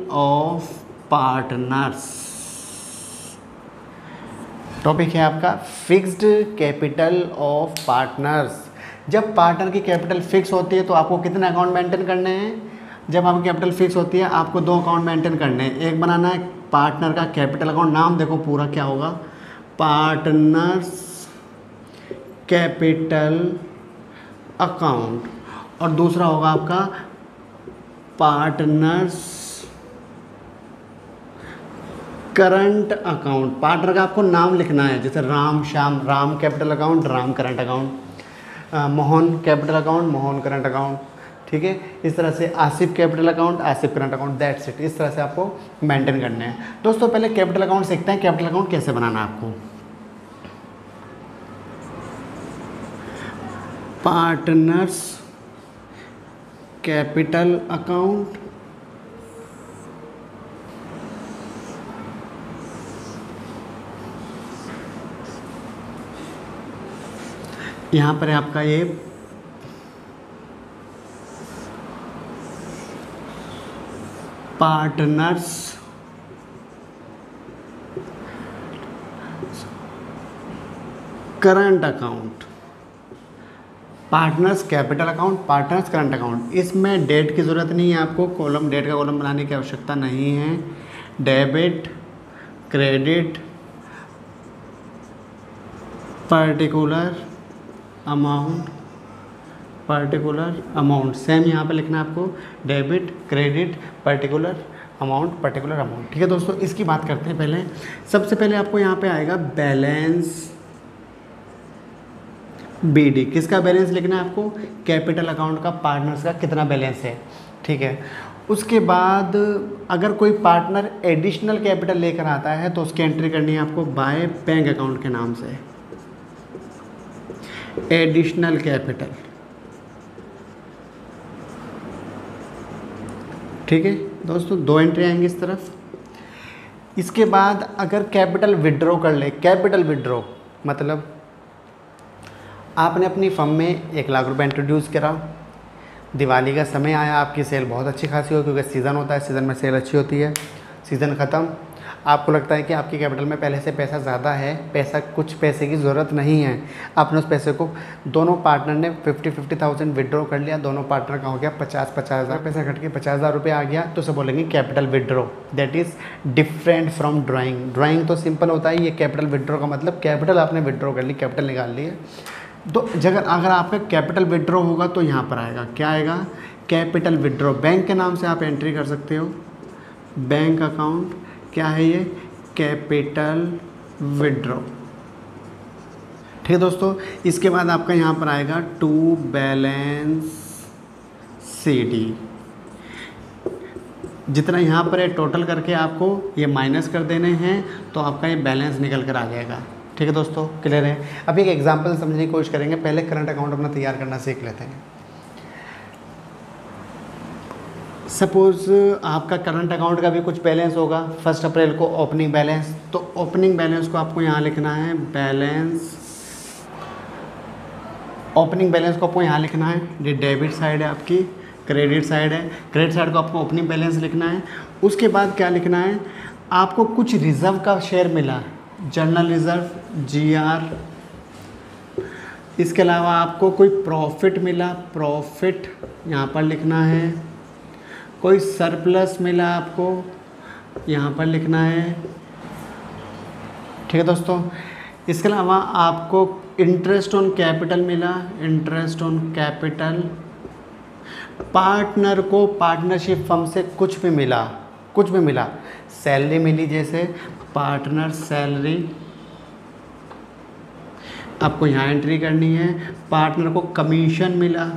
Of partners. Topic है आपका fixed capital of partners. जब पार्टनर की कैपिटल फिक्स होती है तो आपको कितने अकाउंट मेंटेन करने हैं? जब आपकी कैपिटल फिक्स होती है आपको 2 अकाउंट मेंटेन करने हैं। एक बनाना है पार्टनर का कैपिटल अकाउंट, नाम देखो पूरा क्या होगा, पार्टनर्स कैपिटल अकाउंट, और दूसरा होगा आपका पार्टनर्स करंट अकाउंट। पार्टनर का आपको नाम लिखना है, जैसे Ram Shyam, Ram capital account, Ram current account, Mohan capital account, Mohan current account, ठीक है। इस तरह से Asif capital account, Asif current account, that's it. इस तरह से आपको मेंटेन करने हैं। दोस्तों पहले कैपिटल अकाउंट सीखते हैं, कैपिटल अकाउंट कैसे बनाना है आपको। पार्टनर्स कैपिटल अकाउंट, यहाँ पर है आपका ये partners current account, partners capital account, partners current account. इसमें डेट की ज़रूरत नहीं है आपको, कॉलम डेट का कॉलम बनाने की आवश्यकता नहीं है। Debit credit particular amount same यहाँ पे लिखना है आपको, डेबिट क्रेडिट पर्टिकुलर अमाउंट। ठीक है दोस्तों, इसकी बात करते हैं। पहले सबसे पहले आपको यहाँ पे आएगा बैलेंस BD। किसका बैलेंस लिखना है आपको? कैपिटल अकाउंट का, पार्टनर्स का कितना बैलेंस है, ठीक है। उसके बाद अगर कोई पार्टनर एडिशनल कैपिटल लेकर आता है तो उसकी एंट्री करनी है आपको बाय बैंक अकाउंट के नाम से, एडिशनल कैपिटल, ठीक है दोस्तों। 2 एंट्री आएंगी इस तरफ। इसके बाद अगर कैपिटल विड्रॉ कर ले, कैपिटल विड्रॉ मतलब आपने अपनी फर्म में 1 लाख रुपए इंट्रोड्यूस करा, दिवाली का समय आया, आपकी सेल बहुत अच्छी खासी हो क्योंकि सीज़न होता है, सीज़न में सेल अच्छी होती है। सीज़न ख़त्म, आपको लगता है कि आपकी कैपिटल में पहले से पैसा ज़्यादा है, कुछ पैसे की ज़रूरत नहीं है। आपने उस पैसे को, दोनों पार्टनर ने 50,000 विड्रॉ कर लिया, दोनों पार्टनर का हो गया 50,000, पैसा घट के 50,000 रुपये आ गया, तो उसे बोलेंगे capital withdraw. That is different from drawing. Drawing तो सिंपल होता है, ये कैपिटल विड्रॉ का मतलब कैपिटल आपने विड्रॉ कर ली, कैपिटल निकाल ली है। तो अगर आपका कैपिटल विड्रॉ होगा तो यहाँ पर आएगा, क्या आएगा? Capital withdraw. बैंक के नाम से आप एंट्री कर सकते हो, बैंक अकाउंट, क्या है ये? कैपिटल विड्रॉ, ठीक है दोस्तों। इसके बाद आपका यहाँ पर आएगा टू बैलेंस CD। जितना यहाँ पर है टोटल करके आपको ये माइनस कर देने हैं तो आपका ये बैलेंस निकल कर आ जाएगा, ठीक है दोस्तों। क्लियर है? अब एक एग्जांपल समझने की कोशिश करेंगे। पहले करंट अकाउंट अपना तैयार करना सीख लेते हैं। सपोज़ आपका करंट अकाउंट का भी कुछ बैलेंस होगा, 1 अप्रैल को ओपनिंग बैलेंस, तो ओपनिंग बैलेंस को आपको यहाँ लिखना है बैलेंस, ओपनिंग बैलेंस को आपको यहाँ लिखना है। ये डेबिट साइड है आपकी, क्रेडिट साइड है, क्रेडिट साइड को आपको ओपनिंग बैलेंस लिखना है। उसके बाद क्या लिखना है? आपको कुछ रिजर्व का शेयर मिला, जनरल रिजर्व GR। इसके अलावा आपको कोई प्रॉफिट मिला, प्रॉफिट यहाँ पर लिखना है। कोई सरप्लस मिला आपको, यहाँ पर लिखना है, ठीक है दोस्तों। इसके अलावा आपको इंटरेस्ट ऑन कैपिटल मिला, इंटरेस्ट ऑन कैपिटल। पार्टनर को पार्टनरशिप फर्म से कुछ भी मिला, सैलरी मिली, जैसे पार्टनर सैलरी, आपको यहाँ एंट्री करनी है। पार्टनर को कमीशन मिला,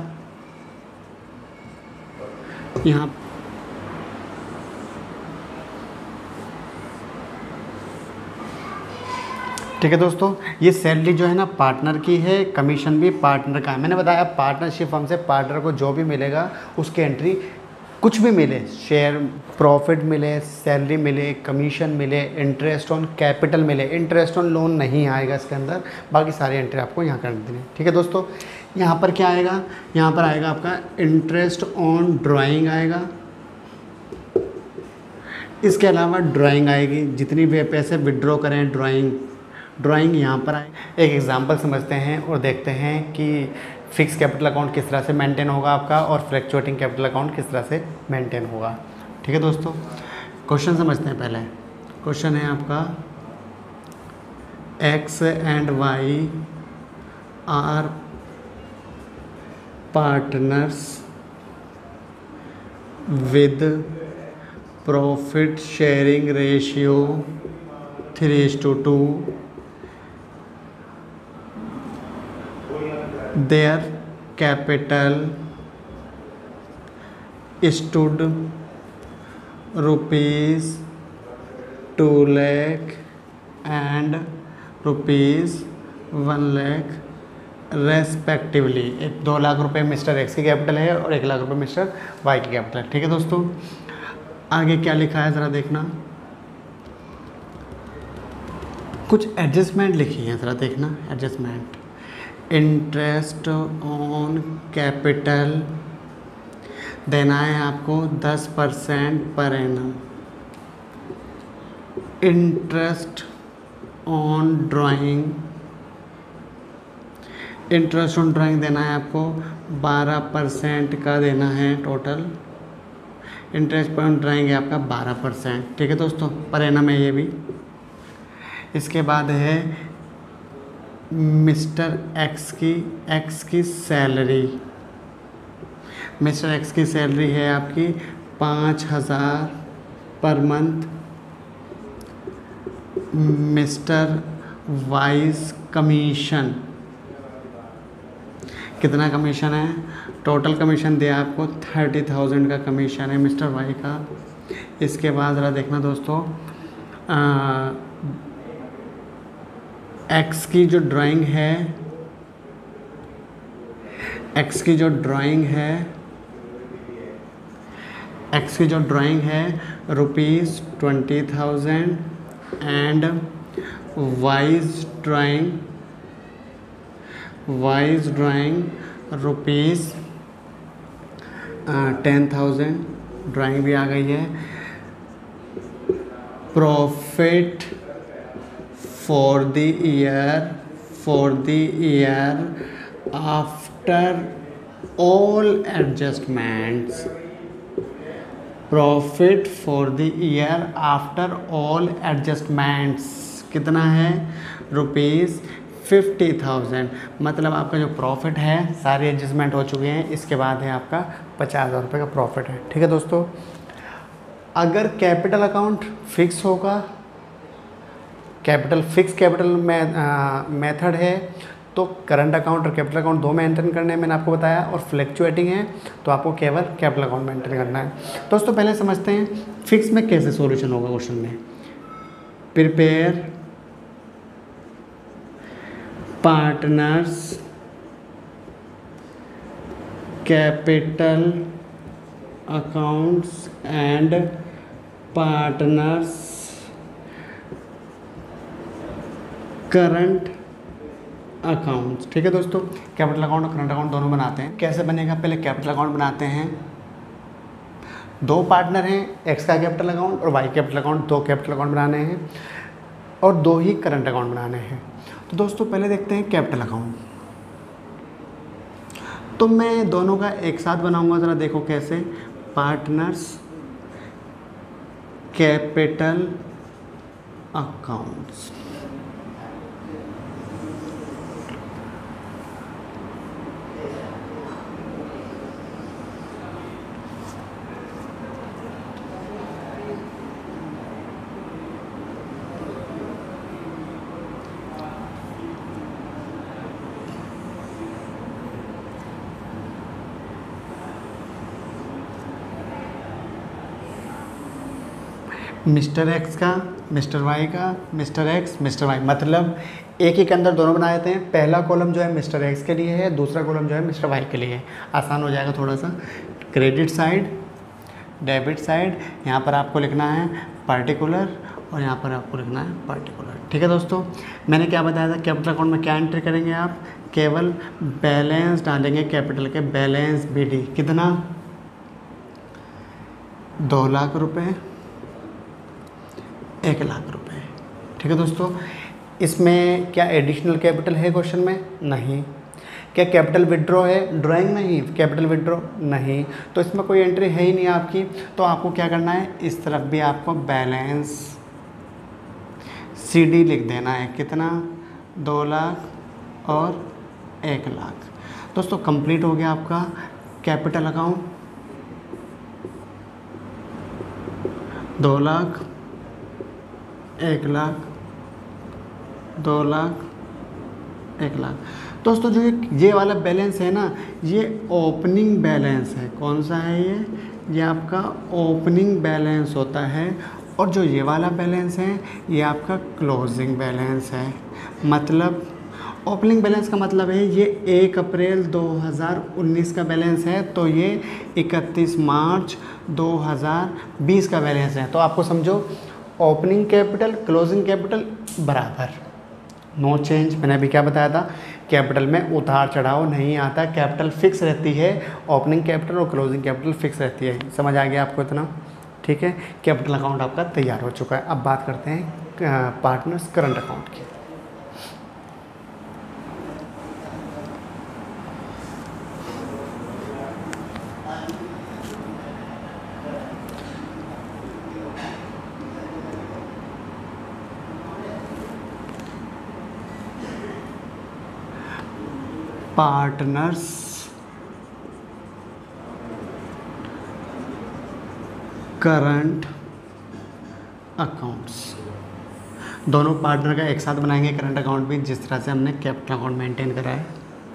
यहाँ ठीक है दोस्तों। ये सैलरी जो है ना पार्टनर की है, कमीशन भी पार्टनर का है। मैंने बताया पार्टनरशिप फर्म से पार्टनर को जो भी मिलेगा उसकी एंट्री, कुछ भी मिले, शेयर प्रॉफिट मिले, सैलरी मिले, कमीशन मिले, इंटरेस्ट ऑन कैपिटल मिले, इंटरेस्ट ऑन लोन नहीं आएगा इसके अंदर, बाकी सारी एंट्री आपको यहाँ कर देनी है, ठीक है दोस्तों। यहाँ पर क्या आएगा? यहाँ पर आएगा आपका इंटरेस्ट ऑन ड्राइंग आएगा, इसके अलावा ड्राइंग आएगी, जितनी भी पैसे विड्रॉ करें ड्राइंग यहाँ पर आए। एक एग्जांपल समझते हैं और देखते हैं कि फिक्स कैपिटल अकाउंट किस तरह से मेंटेन होगा आपका और फ्लक्चुएटिंग कैपिटल अकाउंट किस तरह से मेंटेन होगा। ठीक है दोस्तों, क्वेश्चन समझते हैं। पहले क्वेश्चन है आपका, X and Y are partners with profit sharing ratio 3:2। their capital stood rupees 2 lakh and rupees 1 lakh respectively. 2 lakh रुपए मिस्टर एक्स की कैपिटल है और 1 लाख रुपए मिस्टर वाई की कैपिटल है। ठीक है दोस्तों, आगे क्या लिखा है ज़रा देखना, कुछ एडजस्टमेंट लिखी है, ज़रा देखना एडजस्टमेंट। इंटरेस्ट ऑन कैपिटल देना है आपको 10% per annum. Interest on drawing देना है आपको 12% का देना है टोटल। इंटरेस्ट ऑन ड्राइंग है आपका 12%। ठीक है दोस्तों, पर एनम है ये भी। इसके बाद है मिस्टर एक्स की सैलरी। मिस्टर एक्स की सैलरी है आपकी 5,000 per month. Mister Y's commission, कितना कमीशन है? टोटल कमीशन दिया आपको 30,000 का कमीशन है मिस्टर वाई का। इसके बाद ज़रा देखना दोस्तों, एक्स की जो ड्राइंग है ₹20,000 एंड वाइज ड्राइंग ₹10,000। ड्राइंग भी आ गई है। Profit for the year after all adjustments. Profit for the year after all adjustments कितना है? ₹50,000। मतलब आपका जो प्रॉफिट है, सारे एडजस्टमेंट हो चुके हैं, इसके बाद है आपका 50,000 रुपये का प्रॉफिट है। ठीक है दोस्तों, अगर कैपिटल अकाउंट फिक्स होगा, कैपिटल मेथड है, तो करंट अकाउंट और कैपिटल अकाउंट दो मेंटेन करने हैं, मैंने आपको बताया। और फ्लक्चुएटिंग है तो आपको केवल कैपिटल अकाउंट मेंटेन करना है। दोस्तों पहले समझते हैं फिक्स में कैसे सॉल्यूशन होगा क्वेश्चन में। Prepare partners capital accounts and partners current accounts. ठीक है दोस्तों, कैपिटल अकाउंट और करंट अकाउंट दोनों बनाते हैं। कैसे बनेगा? पहले कैपिटल अकाउंट बनाते हैं। दो पार्टनर हैं, एक्स का कैपिटल अकाउंट और वाई कैपिटल अकाउंट। दो कैपिटल अकाउंट बनाने हैं और दो ही करंट अकाउंट बनाने हैं। तो दोस्तों पहले देखते हैं कैपिटल अकाउंट। तो मैं दोनों का एक साथ बनाऊंगा, ज़रा देखो कैसे। Partners capital accounts. Mister X का, मिस्टर वाई का, मिस्टर एक्स, मिस्टर वाई, मतलब एक ही के अंदर दोनों बना देते हैं। पहला कॉलम जो है मिस्टर एक्स के लिए है, दूसरा कॉलम जो है मिस्टर वाई के लिए है। आसान हो जाएगा थोड़ा सा। क्रेडिट साइड, डेबिट साइड, यहाँ पर आपको लिखना है पर्टिकुलर और यहाँ पर आपको लिखना है पर्टिकुलर। ठीक है दोस्तों, मैंने क्या बताया था, कैपिटल अकाउंट में क्या एंट्री करेंगे आप? केवल बैलेंस डालेंगे कैपिटल के, बैलेंस BD कितना? 2 लाख रुपये 1,00,000 रुपए। ठीक है दोस्तों, इसमें क्या एडिशनल कैपिटल है क्वेश्चन में? नहीं। क्या कैपिटल विड्रॉ है ड्राइंग? नहीं। कैपिटल विड्रॉ नहीं, तो इसमें कोई एंट्री है ही नहीं आपकी। तो आपको क्या करना है, इस तरफ भी आपको बैलेंस CD लिख देना है। कितना? 2,00,000 और 1,00,000। दोस्तों कंप्लीट हो गया आपका कैपिटल अकाउंट। 2,00,000, 1,00,000, 2,00,000, 1,00,000। दोस्तों जो ये वाला बैलेंस है ना, ये ओपनिंग बैलेंस है। कौन सा है ये आपका ओपनिंग बैलेंस होता है। और जो ये वाला बैलेंस है ये आपका क्लोजिंग बैलेंस है। मतलब ओपनिंग बैलेंस का मतलब है ये 1 अप्रैल 2019 का बैलेंस है, तो ये 31 मार्च 2020 का बैलेंस है। तो आपको समझो ओपनिंग कैपिटल क्लोजिंग कैपिटल बराबर, नो चेंज। मैंने अभी क्या बताया था, कैपिटल में उतार चढ़ाव नहीं आता, कैपिटल फिक्स रहती है। ओपनिंग कैपिटल और क्लोजिंग कैपिटल फिक्स रहती है। समझ आ गया आपको इतना? ठीक है, कैपिटल अकाउंट आपका तैयार हो चुका है। अब बात करते हैं पार्टनर्स करंट अकाउंट की। पार्टनर्स करंट अकाउंट्स, दोनों पार्टनर का एक साथ बनाएंगे करंट अकाउंट भी, जिस तरह से हमने कैपिटल अकाउंट मेंटेन करा है।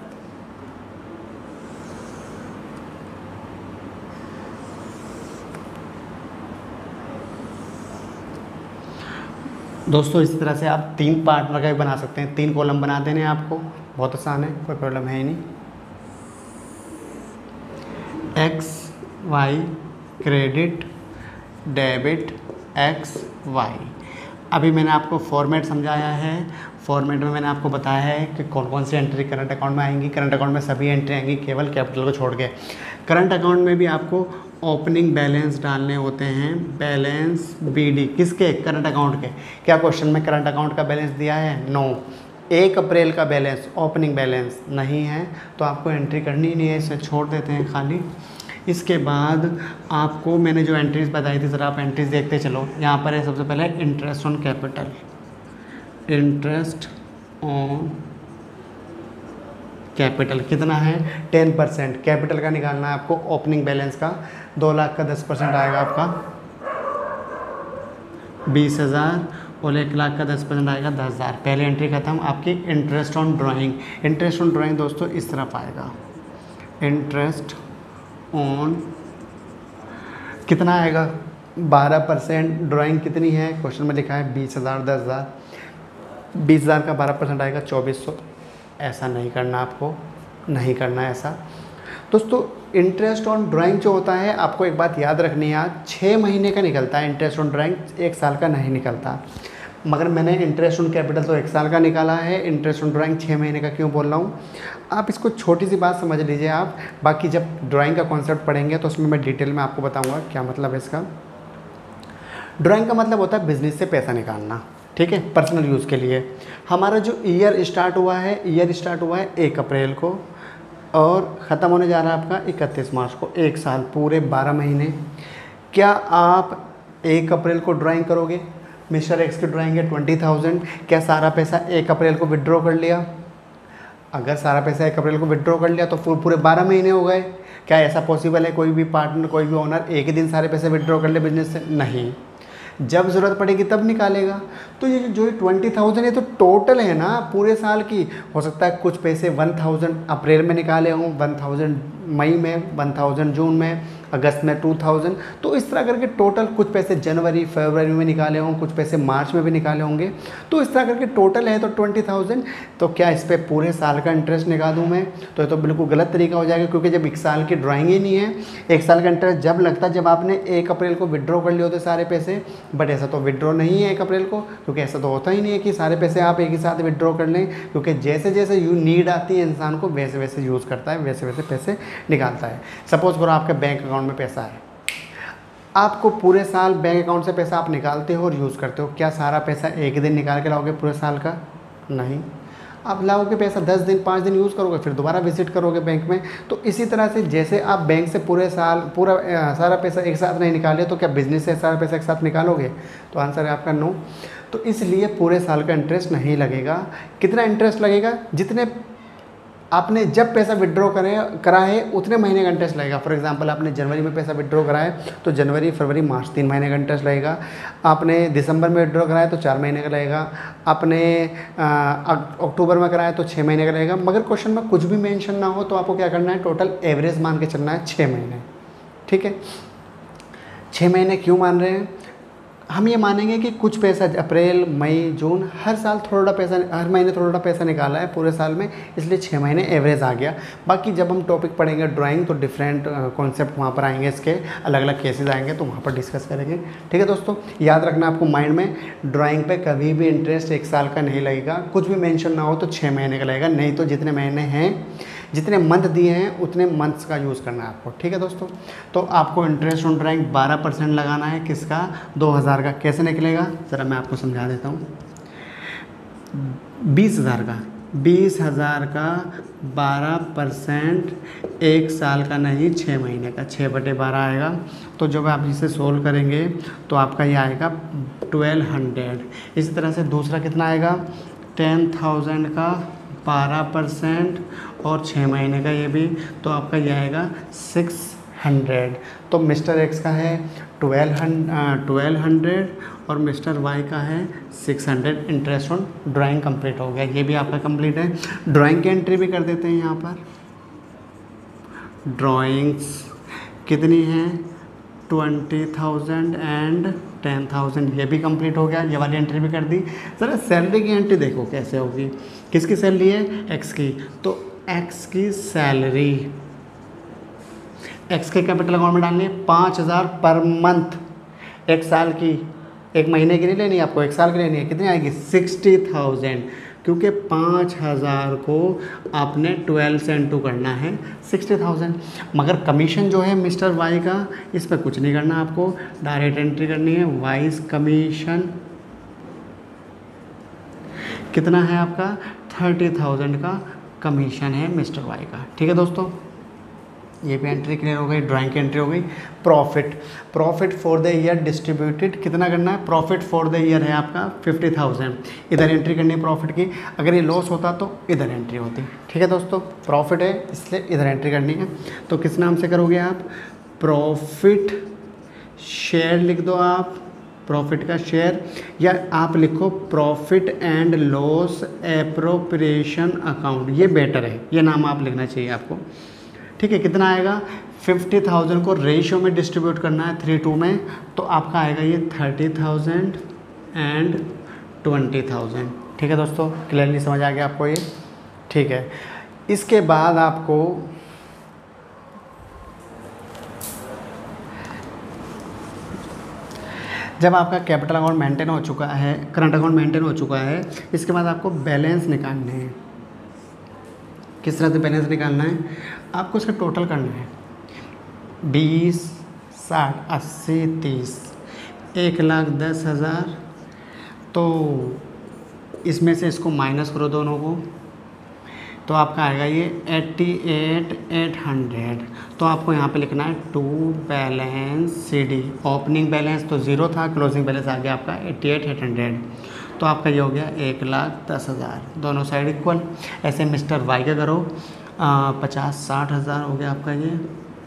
दोस्तों इस तरह से आप 3 पार्टनर का भी बना सकते हैं। 3 कॉलम बना देने आपको, बहुत आसान है, कोई प्रॉब्लम है ही नहीं। X Y credit debit XY। अभी मैंने आपको फॉर्मेट समझाया है। फॉर्मेट में मैंने आपको बताया है कि कौन कौन सी एंट्री करंट अकाउंट में आएंगी। करंट अकाउंट में सभी एंट्री आएंगी, केवल कैपिटल को छोड़ के। करंट अकाउंट में भी आपको ओपनिंग बैलेंस डालने होते हैं, बैलेंस BD किसके? करंट अकाउंट के। क्या क्वेश्चन में करंट अकाउंट का बैलेंस दिया है? नो। 1 अप्रैल का बैलेंस ओपनिंग बैलेंस नहीं है, तो आपको एंट्री करनी ही नहीं है, इसे छोड़ देते हैं खाली। इसके बाद आपको मैंने जो एंट्रीज बताई थी, ज़रा आप एंट्रीज देखते चलो। यहाँ पर है सबसे पहले interest on capital, interest on capital कितना है? 10%। कैपिटल का निकालना है आपको, ओपनिंग बैलेंस का। 2 लाख का 10% आएगा आपका 20,000 और 1 लाख का 10% आएगा 10,000। पहले एंट्री खत्म। आपकी interest on drawing, interest on drawing दोस्तों इस तरफ आएगा। इंटरेस्ट ऑन कितना आएगा? 12%। ड्राइंग कितनी है? क्वेश्चन में लिखा है 20,000 10,000। 20,000 का 12% आएगा 2,400। ऐसा नहीं करना, आपको नहीं करना है ऐसा। दोस्तों इंटरेस्ट ऑन ड्राइंग जो होता है, आपको एक बात याद रखनी है, 6 महीने का निकलता है इंटरेस्ट ऑन ड्राइंग, 1 साल का नहीं निकलता। मगर मैंने इंटरेस्ट ऑन कैपिटल तो 1 साल का निकाला है, इंटरेस्ट ऑन ड्राइंग 6 महीने का क्यों बोल रहा हूँ? आप इसको छोटी सी बात समझ लीजिए आप। बाकी जब ड्राइंग का कॉन्सेप्ट पढ़ेंगे तो उसमें मैं डिटेल में आपको बताऊँगा क्या मतलब है इसका। ड्राइंग का मतलब होता है बिजनेस से पैसा निकालना, ठीक है, पर्सनल यूज़ के लिए। हमारा जो ईयर स्टार्ट हुआ है, 1 अप्रैल को और ख़त्म होने जा रहा है आपका 31 मार्च को। 1 साल पूरे 12 महीने। क्या आप 1 अप्रैल को ड्राइंग करोगे? मिस्टर एक्स की ड्राइंग है 20,000। क्या सारा पैसा 1 अप्रैल को विड्रॉ कर लिया? अगर सारा पैसा 1 अप्रैल को विड्रॉ कर लिया तो पूरे 12 महीने हो गए। क्या ऐसा पॉसिबल है? कोई भी पार्टनर, कोई भी ओनर एक ही दिन सारे पैसे विड्रॉ कर ले बिजनेस से? नहीं, जब ज़रूरत पड़ेगी तब निकालेगा। तो ये जो 20,000 है तो टोटल है ना पूरे साल की। हो सकता है कुछ पैसे 1,000 अप्रैल में निकाले हों, 1,000 मई में, 1,000 जून में, अगस्त में 2,000। तो इस तरह करके टोटल कुछ पैसे जनवरी फरवरी में निकाले हों, कुछ पैसे मार्च में भी निकाले होंगे। तो इस तरह करके टोटल है तो 20,000। तो क्या इस पर पूरे साल का इंटरेस्ट निकाल दूँ मैं? तो ये तो बिल्कुल गलत तरीका हो जाएगा, क्योंकि जब 1 साल की ड्राइंग ही नहीं है। 1 साल का इंटरेस्ट जब लगता है जब आपने 1 अप्रैल को विड्रॉ कर लिए होते सारे पैसे। बट ऐसा तो विड्रॉ नहीं है 1 अप्रैल को, क्योंकि ऐसा तो होता ही नहीं है कि सारे पैसे आप एक ही साथ विड्रॉ कर लें। क्योंकि जैसे जैसे नीड आती है इंसान को, वैसे वैसे यूज़ करता है, वैसे वैसे पैसे निकालता है। सपोज़ करो आपके बैंक अकाउंट में पैसा है, आपको पूरे साल बैंक अकाउंट से पैसा आप निकालते हो और यूज़ करते हो, क्या सारा पैसा एक ही दिन निकाल के लाओगे पूरे साल का? नहीं, आप लाओगे पैसा 10 दिन 5 दिन यूज़ करोगे, फिर दोबारा विजिट करोगे बैंक में। तो इसी तरह से जैसे आप बैंक से पूरे साल पूरा सारा पैसा एक साथ नहीं निकाले तो क्या बिजनेस से सारा पैसा एक साथ निकालोगे? तो आंसर है आपका नो। तो इसलिए पूरे साल का इंटरेस्ट नहीं लगेगा। कितना इंटरेस्ट लगेगा? जितने आपने जब पैसा विड्रॉ करा है उतने महीने का इंटरेस्ट लगेगा। फॉर एग्जांपल आपने जनवरी में पैसा विड्रॉ करा है तो जनवरी फरवरी मार्च 3 महीने का इंटरेस्ट लगेगा। आपने दिसंबर में विड्रॉ करा है तो 4 महीने का लगेगा। आपने अक्टूबर में कराया तो 6 महीने का लगेगा। मगर क्वेश्चन में कुछ भी मेंशन ना हो तो आपको क्या करना है, टोटल एवरेज मान के चलना है 6 महीने। ठीक है, 6 महीने क्यों मान रहे हैं? हम ये मानेंगे कि कुछ पैसा अप्रैल मई जून हर साल थोड़ा पैसा, हर महीने थोड़ा पैसा निकाला है पूरे साल में, इसलिए 6 महीने एवरेज आ गया। बाकी जब हम टॉपिक पढ़ेंगे ड्राइंग तो डिफरेंट कॉन्सेप्ट वहाँ पर आएंगे, इसके अलग अलग केसेस आएंगे तो वहाँ पर डिस्कस करेंगे। ठीक है दोस्तों, याद रखना आपको माइंड में, ड्राइंग पे कभी भी इंटरेस्ट 1 साल का नहीं लगेगा। कुछ भी मेंशन ना हो तो 6 महीने का लगेगा, नहीं तो जितने महीने हैं, जितने मंथ दिए हैं उतने मंथ्स का यूज़ करना है आपको। ठीक है दोस्तों, तो आपको इंटरेस्ट ऑन ड्राइंग 12% लगाना है। किसका? 2000 का। कैसे निकलेगा ज़रा मैं आपको समझा देता हूँ। 20,000 का, 20,000 का 12% 1 साल का नहीं 6 महीने का, 6/12 आएगा। तो जब आप इसे सोल्व करेंगे तो आपका ये आएगा 1200। इसी तरह से दूसरा कितना आएगा? 10,000 का 12% और 6 महीने का ये भी, तो आपका ये आएगा 600। तो मिस्टर एक्स का है 1200 और मिस्टर वाई का है 600। इंटरेस्ट ऑन ड्राइंग कंप्लीट हो गया, ये भी आपका कंप्लीट है। ड्राइंग की एंट्री भी कर देते हैं यहाँ पर। ड्राइंग्स कितनी हैं? 20,000 एंड 10,000, ये भी कंप्लीट हो गया। ये वाली एंट्री भी कर दी। ज़रा सैलरी की एंट्री देखो कैसे होगी। किसकी सैलरी है? एक्स की। तो एक्स की सैलरी, एक्स के कैपिटल अकाउंट में डालनी है 5,000 पर मंथ। 1 साल की, 1 महीने की नहीं लेनी है आपको, 1 साल की लेनी है। कितनी आएगी? 60,000, क्योंकि 5,000 को आपने 12 से इंटू करना है 60,000। मगर कमीशन जो है मिस्टर वाई का, इस पर कुछ नहीं करना आपको, डायरेक्ट एंट्री करनी है। वाइस कमीशन कितना है आपका? 30,000 का कमीशन है मिस्टर वाई का। ठीक है दोस्तों, ये भी एंट्री क्लियर हो गई। ड्राइंग की एंट्री हो गई। Profit for the year distributed कितना करना है? प्रॉफिट फॉर द ईयर है आपका 50,000, इधर एंट्री करनी है प्रॉफिट की। अगर ये लॉस होता तो इधर एंट्री होती। ठीक है दोस्तों, प्रॉफिट है इसलिए इधर एंट्री करनी है। तो किस नाम से करोगे आप? प्रॉफिट शेयर लिख दो आप, प्रॉफिट का शेयर, या आप लिखो profit and loss appropriation account, ये बेटर है, ये नाम आप लिखना चाहिए आपको। ठीक है, कितना आएगा? 50,000 को रेशियो में डिस्ट्रीब्यूट करना है 3:2 में, तो आपका आएगा ये 30,000 एंड 20,000। ठीक है दोस्तों, क्लियरली समझ आ गया आपको ये? ठीक है, इसके बाद आपको जब आपका कैपिटल अकाउंट मेंटेन हो चुका है, करंट अकाउंट मेंटेन हो चुका है, इसके बाद आपको बैलेंस निकालने हैं। किस तरह से बैलेंस निकालना है? आपको इसका टोटल करना है 20, 60, 80, 30, 1,10,000। तो इसमें से इसको माइनस करो दोनों को, तो आपका आएगा ये 88,800। तो आपको यहाँ पे लिखना है to balance CD। Opening balance तो 0 था, क्लोजिंग बैलेंस आ गया आपका 88,800। तो आपका ये हो गया 1,10,000, दोनों साइड इक्वल। ऐसे मिस्टर वाई का करो, 50-60,000 हो गया आपका ये।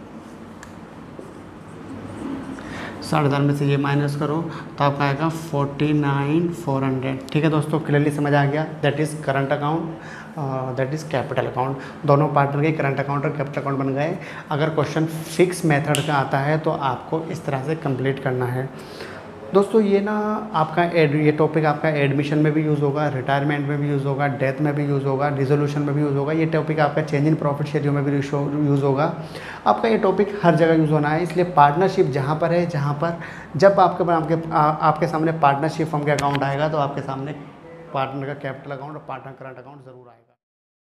60,000 में से ये माइनस करो तो आपका आएगा 49,400। ठीक है दोस्तों, क्लियरली समझ आ गया? That is current account, that is capital account. दोनों पार्टनर के करंट अकाउंट और कैपिटल अकाउंट बन गए। अगर क्वेश्चन फिक्स मेथड का आता है तो आपको इस तरह से कंप्लीट करना है दोस्तों। ये ना आपका ये टॉपिक आपका एडमिशन में भी यूज़ होगा, रिटायरमेंट में भी यूज़ होगा, डेथ में भी यूज़ होगा, रिजोल्यूशन में भी यूज़ होगा। ये टॉपिक आपका चेंज इन प्रॉफिट शेड्यूल में भी यूज़ होगा। आपका ये टॉपिक हर जगह यूज़ होना है। इसलिए पार्टनरशिप जहाँ पर है, जहाँ पर जब आपके सामने पार्टनरशिप फर्म का अकाउंट आएगा तो आपके सामने पार्टनर का कैपिटल अकाउंट और पार्टनर करंट अकाउंट ज़रूर आएगा।